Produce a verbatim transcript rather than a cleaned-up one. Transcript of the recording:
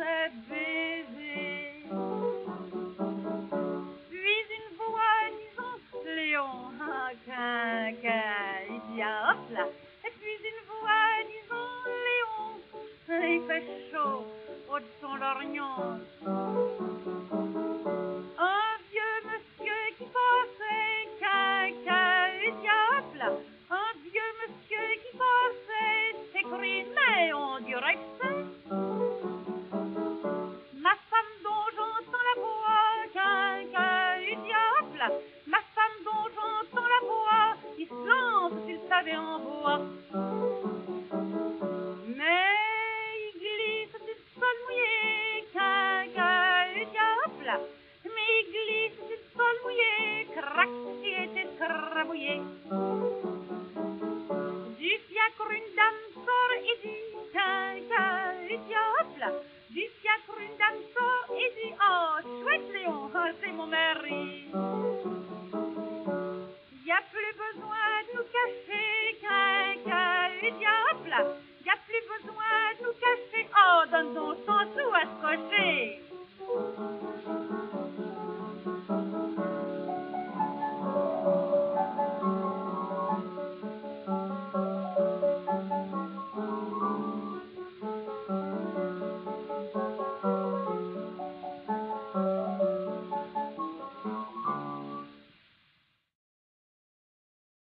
voudrais baiser. Puis une voix disant Léon, ah, quinquin, il dit ah, hop là. Et puis une voix disant Léon, il fait chaud au de son lorgnon. Un vieux monsieur qui passait, quinquin, il dit ah, hop là. Un vieux monsieur qui passait, s'écrie, mais on dirait que c'est ma femme dont j'entends la voix, quinquin, il dit ah, hop là. Ma femme dont j'entends la voix, il se lance s'il savait en bois. Mais il glisse sur le sol mouillé, quinquin, il dit ah, hop là. Mais il glisse sur le sol mouillé, crac, il était crabouillé. Du fiacre une dame sort et dit, quinquin, il dit ah, hop là. Du fiacre une dame sort et dit, oh, chouette Léon, oh, c'est mon mari. Y a plus besoin de nous cacher, quinquin, il dit ah, hop là. Y a plus besoin de nous cacher, oh, donne donc cent sous à se cocher.